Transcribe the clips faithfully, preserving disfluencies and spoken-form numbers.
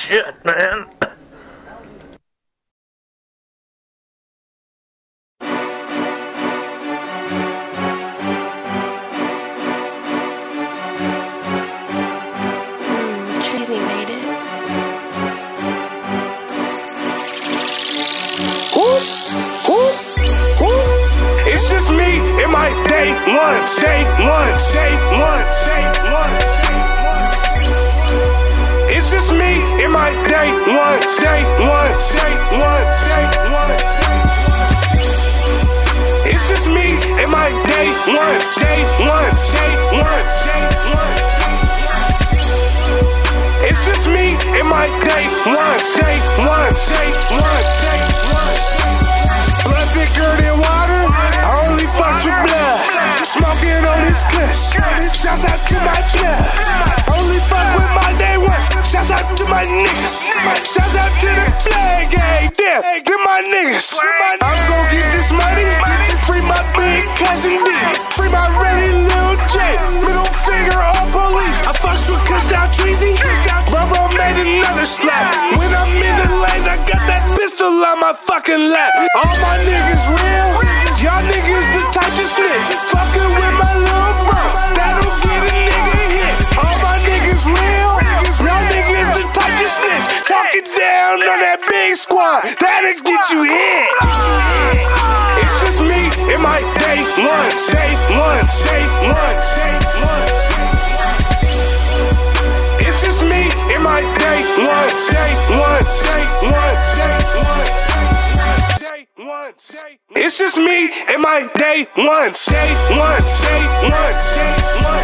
shit, man. Treasy made it. Ooh, ooh, ooh. It's just me and my day one, day one, day one, day one. It's just me and my day one, day one, day one, day one. It's just me and my day one, day one, day one, day one. It's just me and my day one, day one, day one, day one. Blood thicker than water, I only fucks with blood. Smoking on this kush, shouts out to my blood. Only fuck with my day ones, shouts out to my niggas. Shouts out to the blood gang, damn, to my niggas. I'm gon' get this money, free my big cousin D, free my really little J, middle finger on police. I fucks with cussed out Treasy, Rubber made another slap. When I'm in the lanes, I got that pistol on my fucking lap. All my niggas real, y'all niggas the type to snitch. Fucking with my little bro, that'll get a nigga hit. All my niggas real, y'all niggas the type to snitch. Talking down on that big squad, that'll get you hit. It's just me and my day one, day one, day one, day one. It's just me in my day one, day one, day one, day one, day one, day. It's just me in my day one, day one, day one, day one.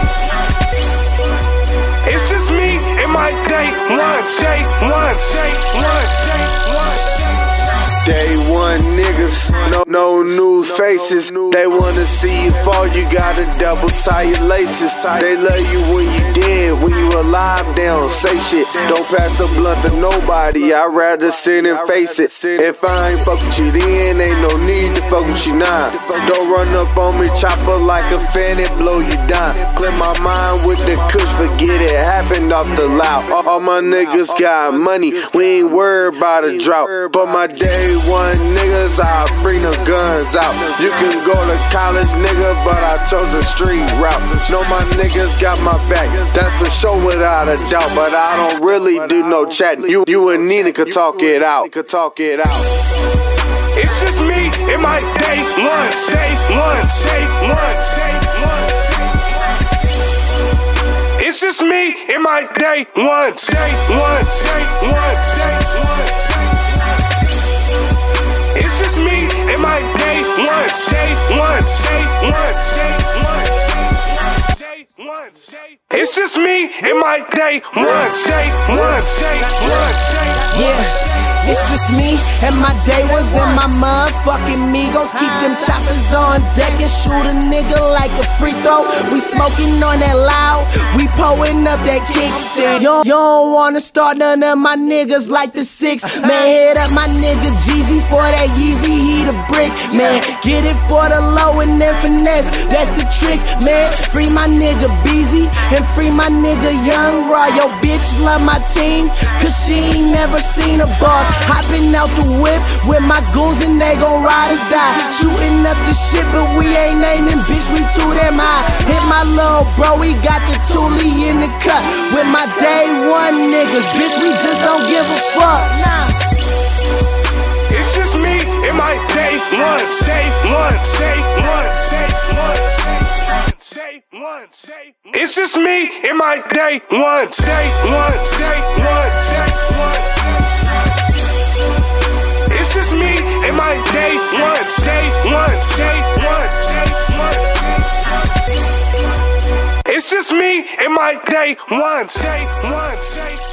It's just me in my day one, day one, day one, day one. Day one niggas, no, no new faces. They wanna see you fall, you gotta double tie your laces. They love you when you dead, when you alive, they don't say shit. Don't pass the blunt to nobody, I'd rather sit and face it. If I ain't fuck with you then, ain't no need to fuck with you now. Don't run up on me, chopper like a fan and blow you down. Clear my mind with the kush, forget it happened off the loud. All my niggas got money, we ain't worried about a drought. For my day one niggas, I bring the guns out. You can go to college, nigga, but I chose a street route. Know my niggas got my back, that's for sure without a doubt. But I don't really do no chatting. You, you and Nina could talk it out. Could talk it out. It's just me and my day one, day one, day one, day one. It's just me and my day one, day one, day one, day one. It's just me and my day one, day one, day one, day one, day one. It's just me and my day one, day one, day one, day one. Yeah, it's just me and my day ones and my motherfucking Migos. Keep them choppers on deck and shoot a nigga like a free throw. We smoking on that loud, we pulling up that kickstand. You, you don't wanna start none of my niggas like the six. Man, hit up my nigga Jeezy for that Yeezy, he the brick. Man, get it for the low and then finesse, that's the trick. Man, free my nigga Beezy and free my nigga Young Raw. Yo, bitch love my team, cause she ain't never seen a boss. Hopping out the whip with my goons and they gon' ride or die. Shooting up the shit, but we ain't naming, bitch, we too damn high. Hit my little bro, he got the toolie in the cut. With my day one niggas, bitch, we just don't give a fuck. Nah. It's just me and my day one, day one, day one, day one, day one, day one. It's just me and my day one, day one, day one, day one. It's just me and my day one, day one, day one, day one. It's just me and my day one, day one, day one.